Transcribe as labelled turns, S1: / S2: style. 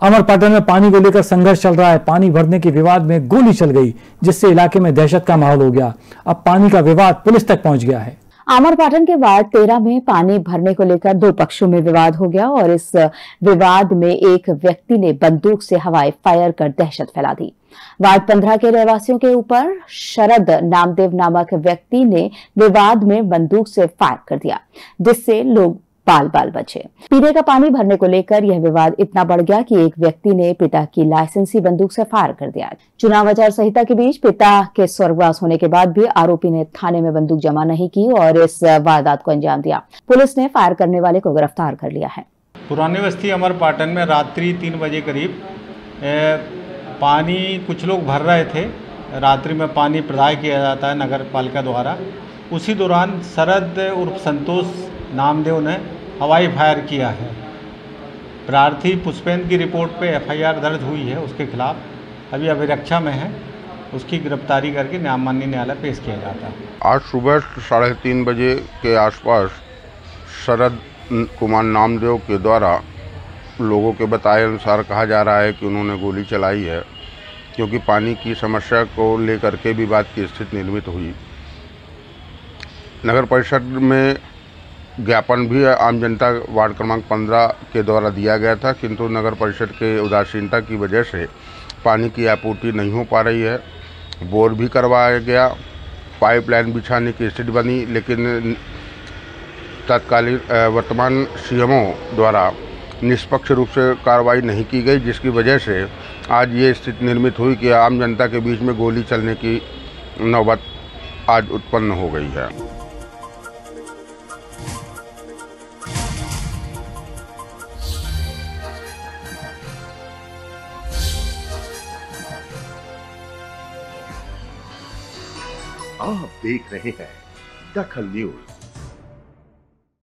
S1: अमरपाटन में पानी को लेकर संघर्ष चल रहा है। पानी भरने के विवाद में गोली चल गई, जिससे इलाके में दहशत का माहौल हो गया। अब पानी का विवाद पुलिस तक पहुंच गया है।
S2: अमरपाटन के वार्ड 13 में पानी भरने को लेकर दो पक्षों में विवाद हो गया और इस विवाद में एक व्यक्ति ने बंदूक से हवाई फायर कर दहशत फैला दी। वार्ड 15 के रहवासियों के ऊपर शरद नामदेव नामक व्यक्ति ने विवाद में बंदूक से फायर कर दिया, जिससे लोग बाल बाल बचे। पीने का पानी भरने को लेकर यह विवाद इतना बढ़ गया कि एक व्यक्ति ने पिता की लाइसेंसी बंदूक से फायर कर दिया। चुनाव आचार संहिता के बीच पिता के स्वर्गवास होने के बाद भी आरोपी ने थाने में बंदूक जमा नहीं की और इस वारदात को अंजाम दिया। पुलिस ने फायर करने वाले को गिरफ्तार कर लिया है।
S3: पुरानी बस्ती अमरपाटन में रात्रि 3 बजे करीब पानी कुछ लोग भर रहे थे। रात्रि में पानी प्रदाय किया जाता है नगर पालिका द्वारा। उसी दौरान शरद उर्फ संतोष नामदेव ने हवाई फायर किया है। प्रार्थी पुष्पेंद्र की रिपोर्ट पे एफआईआर दर्ज हुई है उसके खिलाफ। अभी अभिरक्षा में है, उसकी गिरफ्तारी करके माननीय न्यायालय पेश किया जाता है।
S4: आज सुबह 3:30 बजे के आसपास शरद कुमार नामदेव के द्वारा लोगों के बताए अनुसार कहा जा रहा है कि उन्होंने गोली चलाई है, क्योंकि पानी की समस्या को लेकर के विवाद की स्थिति निर्मित हुई। नगर परिषद में ज्ञापन भी आम जनता वार्ड क्रमांक 15 के द्वारा दिया गया था, किंतु नगर परिषद के उदासीनता की वजह से पानी की आपूर्ति नहीं हो पा रही है। बोर भी करवाया गया, पाइपलाइन बिछाने की स्थिति बनी, लेकिन तत्कालीन वर्तमान सीएमओ द्वारा निष्पक्ष रूप से कार्रवाई नहीं की गई, जिसकी वजह से आज ये स्थिति निर्मित हुई कि आम जनता के बीच में गोली चलने की नौबत आज उत्पन्न हो गई है।
S5: आप देख रहे हैं दखल न्यूज।